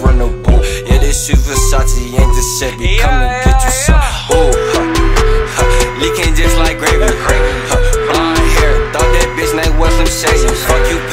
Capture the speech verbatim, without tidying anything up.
on the boot. Yeah, this shit Versace ain't the Chevy. Come and get you some. Ooh, huh, huh, leaking just like gravy. Huh, blonde hair, thought that bitch name was some shady. Fuck you.